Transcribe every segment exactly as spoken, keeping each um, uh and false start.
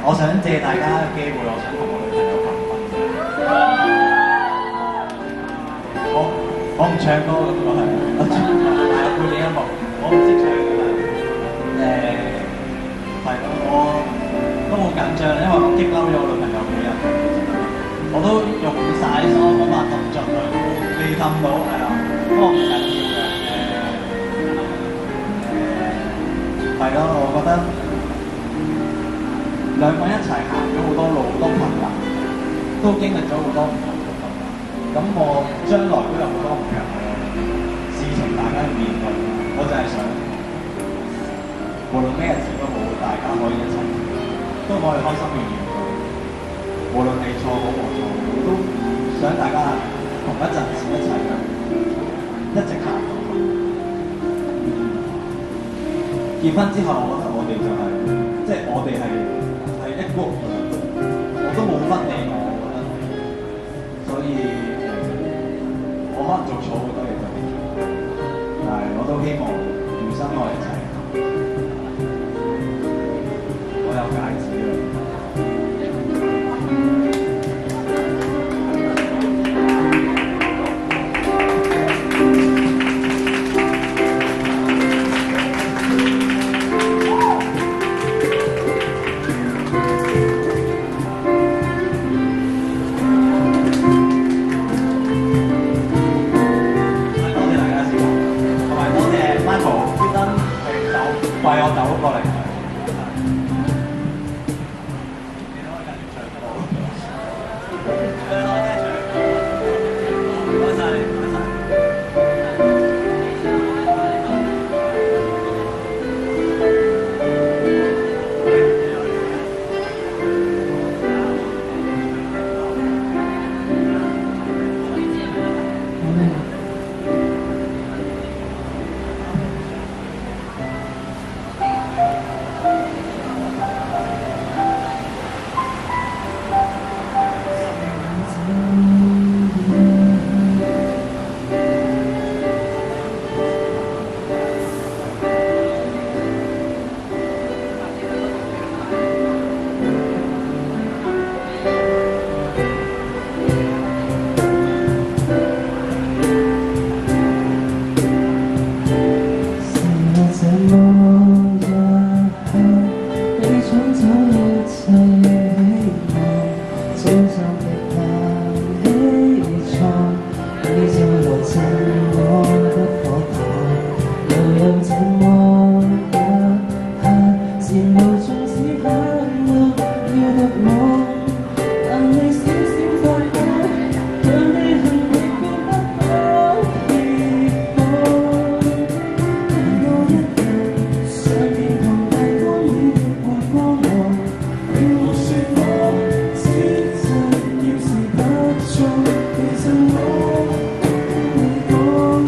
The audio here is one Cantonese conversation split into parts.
我想借大家嘅機會，我想同我女朋友求婚。我我唔唱歌咁我係，我唱係背景音樂，我唔識唱㗎嘛。誒係咯，我都好緊張，因為我激嬲咗我女朋友幾日，我都用晒所有方法動作去未氹到，係啦，不過唔緊要嘅。誒誒係咯，我覺得。兩個人一齊行咗好多路，好多困難，都經歷咗好多唔同嘅困難。咁我將來都有好多唔同嘅事情大家要面對。我就係想，無論咩日子都好，大家可以一齊，都可以開心去面對。無論你錯好我錯好，都想大家同一陣線一齊嘅，一直行落去。結婚之後，我覺得我哋就係、是，即係我哋係。一個我都冇分你我，我覺得，所以我可能做錯好多嘢，但係我都希望餘生我一齊。我有戒指啦。為我走過嚟，你都可以繼續唱歌。你可以繼續唱歌。唔該曬你，唔該曬。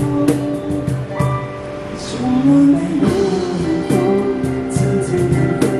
從來未擁抱，真正幸福。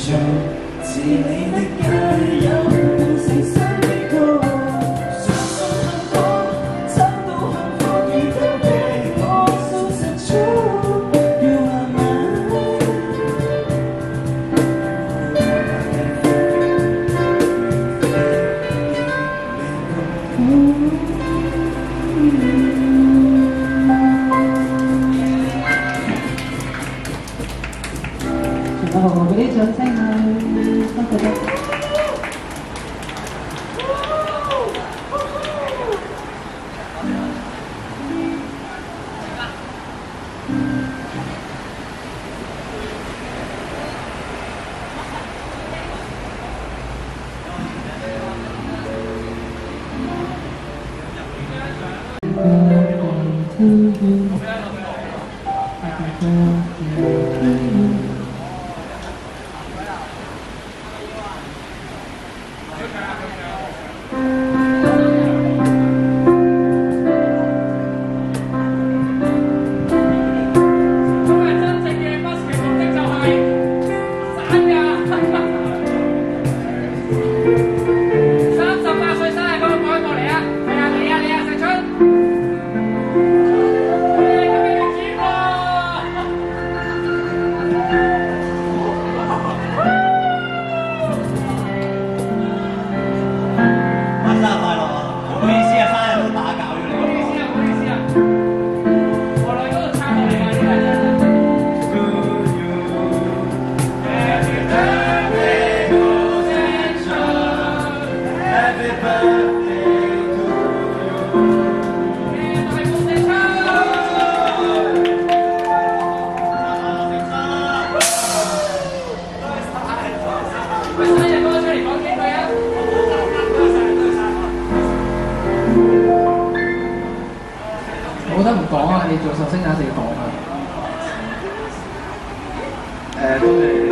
像自你的加油，故事新的歌，相信幸福，找到幸福，而今被我消失出。You are mine。全部紅紅嗰啲掌聲啊！多謝多謝。冇得唔講啊！你做壽星一定要講啊！ 誒，多謝。